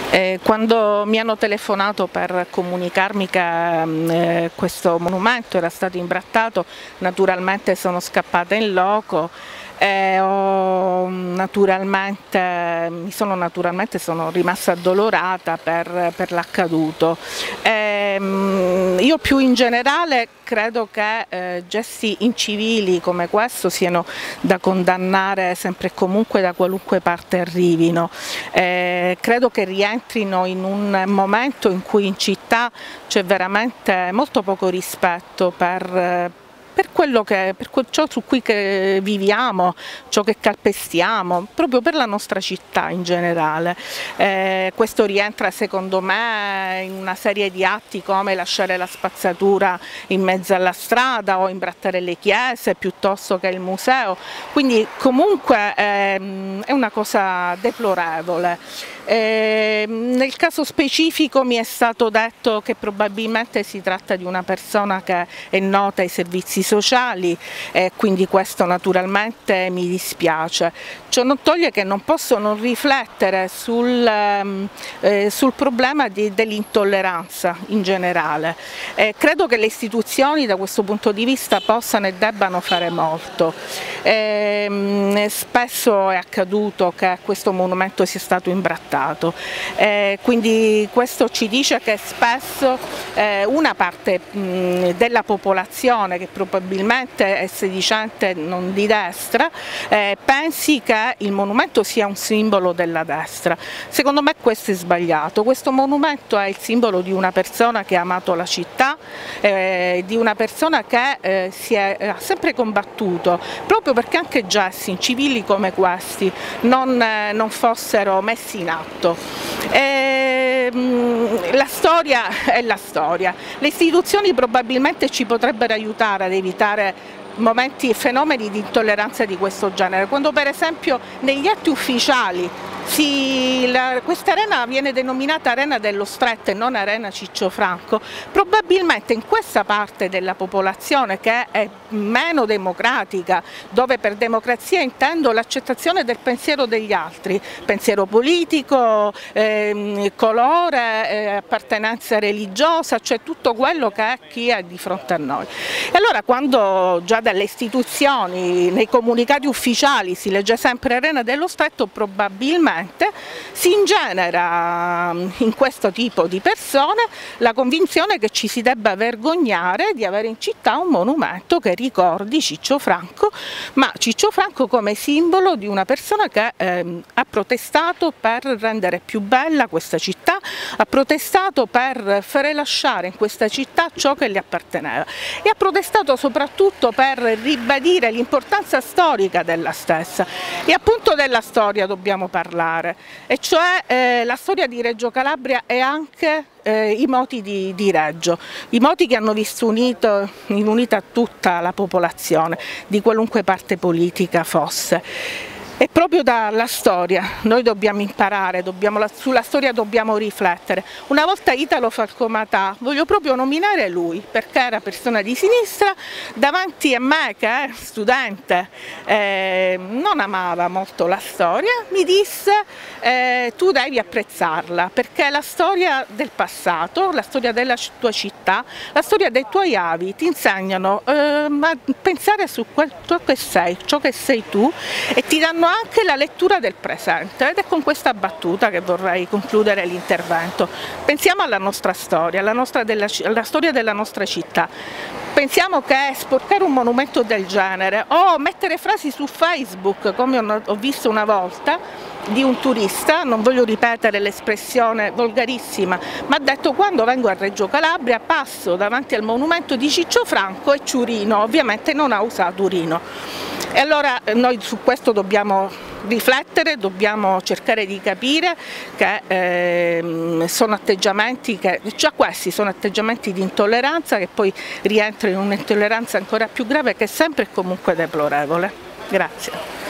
Quando mi hanno telefonato per comunicarmi che questo monumento era stato imbrattato, naturalmente sono scappata in loco e sono rimasta addolorata per l'accaduto. Io più in generale credo che gesti incivili come questo siano da condannare sempre e comunque da qualunque parte arrivino. Credo che rientrino in un momento in cui in città c'è veramente molto poco rispetto per ciò su cui viviamo, ciò che calpestiamo, proprio per la nostra città in generale. Questo rientra secondo me in una serie di atti come lasciare la spazzatura in mezzo alla strada o imbrattare le chiese piuttosto che il museo, quindi comunque è una cosa deplorevole. Nel caso specifico mi è stato detto che probabilmente si tratta di una persona che è nota ai servizi sociali e quindi questo naturalmente mi dispiace. Ciò non toglie che non posso non riflettere sul problema dell'intolleranza in generale. Credo che le istituzioni da questo punto di vista possano e debbano fare molto. Spesso è accaduto che questo monumento sia stato imbrattato. Quindi questo ci dice che spesso una parte della popolazione, che probabilmente è sedicente, non di destra, pensi che il monumento sia un simbolo della destra. Secondo me questo è sbagliato. Questo monumento è il simbolo di una persona che ha amato la città, di una persona che ha sempre combattuto, proprio perché anche gesti incivili come questi non fossero messi in atto. La storia è la storia, le istituzioni probabilmente ci potrebbero aiutare ad evitare momenti e fenomeni di intolleranza di questo genere, quando per esempio negli atti ufficiali questa arena viene denominata Arena dello Stretto e non Arena Ciccio Franco, probabilmente in questa parte della popolazione che è meno democratica, dove per democrazia intendo l'accettazione del pensiero degli altri, pensiero politico, colore, appartenenza religiosa, cioè tutto quello che è chi è di fronte a noi. E allora quando già dalle istituzioni, nei comunicati ufficiali si legge sempre Arena dello Stretto, probabilmente si ingenera in questo tipo di persone la convinzione che ci si debba vergognare di avere in città un monumento che ricordi Ciccio Franco, ma Ciccio Franco come simbolo di una persona che ha protestato per rendere più bella questa città, ha protestato per far rilasciare in questa città ciò che le apparteneva e ha protestato soprattutto per ribadire l'importanza storica della stessa, e appunto della storia dobbiamo parlare, e cioè la storia di Reggio Calabria e anche i moti di Reggio, i moti che hanno visto unita tutta la popolazione, di qualunque parte politica fosse. E proprio dalla storia noi dobbiamo imparare, sulla storia dobbiamo riflettere. Una volta Italo Falcomatà, voglio proprio nominare lui, perché era persona di sinistra, davanti a me che è studente, non amava molto la storia, mi disse tu devi apprezzarla, perché la storia del passato, la storia della tua città, la storia dei tuoi avi ti insegnano a pensare su ciò che sei tu, e ti danno anche la lettura del presente, ed è con questa battuta che vorrei concludere l'intervento. Pensiamo alla nostra storia, alla storia della nostra città. Pensiamo che sporcare un monumento del genere o mettere frasi su Facebook, come ho visto una volta, di un turista, non voglio ripetere l'espressione volgarissima, ma ha detto: quando vengo a Reggio Calabria passo davanti al monumento di Ciccio Franco e Ciurino, ovviamente non ha usato Urino. E allora noi su questo dobbiamo riflettere, dobbiamo cercare di capire che sono atteggiamenti già questi sono atteggiamenti di intolleranza, che poi rientrano in un'intolleranza ancora più grave, che è sempre e comunque deplorevole. Grazie.